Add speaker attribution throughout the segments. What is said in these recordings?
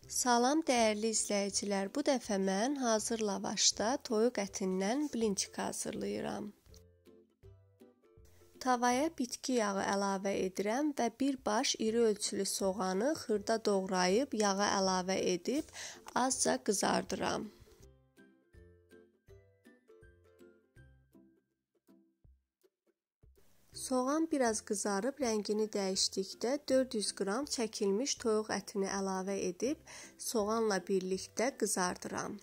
Speaker 1: Salam dəyərli izləyicilər, bu dəfə mən hazır lavaşda toyuq ətindən blinçik hazırlayıram. Tavaya bitki yağı əlavə edirəm və bir baş iri ölçülü soğanı xırda doğrayıb yağa əlavə edib azca qızardıram. Soğan biraz qızarıb rəngini dəyişdikdə 400 qram çəkilmiş toyuq ətini əlavə edib soğanla birlikdə qızardıram.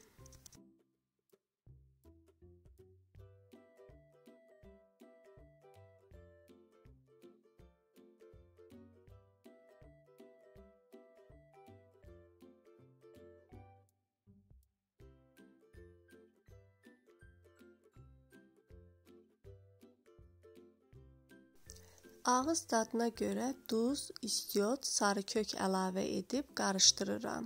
Speaker 1: Ağız dadına görə duz, istiot, sarı kök əlavə edib qarışdırıram.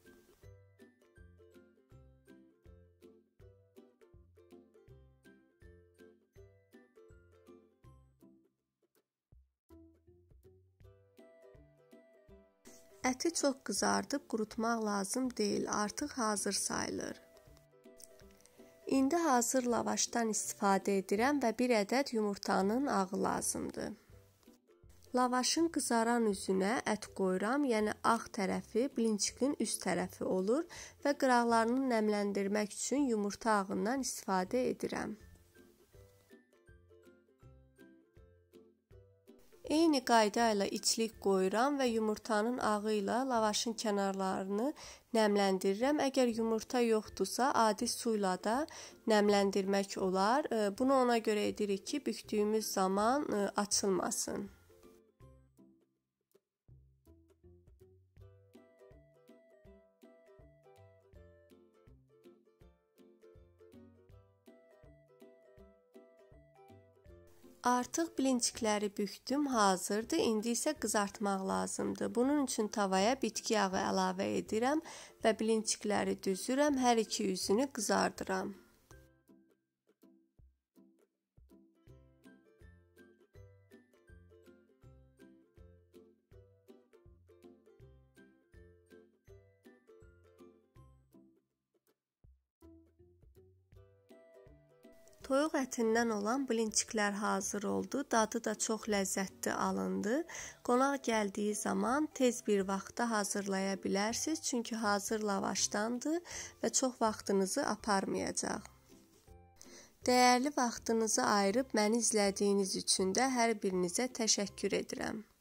Speaker 1: Əti çox qızardıb qurutmaq lazım deyil, artıq hazır sayılır. İndi hazır lavaşdan istifadə edirəm və bir ədəd yumurtanın ağı lazımdır. Lavaşın qızaran üzünə ət qoyuram, yəni ağ tərəfi blinçikin üst tərəfi olur və qıraqlarını nəmləndirmək üçün yumurta ağından istifadə edirəm. Eyni qayda ilə içlik qoyuram və yumurtanın ağı ilə lavaşın kənarlarını nəmləndirirəm. Əgər yumurta yoxdursa, adi su ilə də nəmləndirmək olar. Bunu ona görə edirik ki, bükdüyümüz zaman açılmasın. Artıq blinçikləri bükdüm, hazırdır. İndi isə qızartmaq lazımdır. Bunun üçün tavaya bitki yağı əlavə edirəm və blinçikləri düzürəm, hər iki üzünü qızardıram. Toyuq ətindən olan blinçiklər hazır oldu. Dadı da çox ləzzətli alındı. Qonaq gəldiyi zaman tez bir vaxtda hazırlaya bilərsiniz. Çünki hazır lavaşdandır və çox vaxtınızı aparmayacaq. Dəyərli vaxtınızı ayırıb məni izlədiyiniz üçün də hər birinizə təşəkkür edirəm.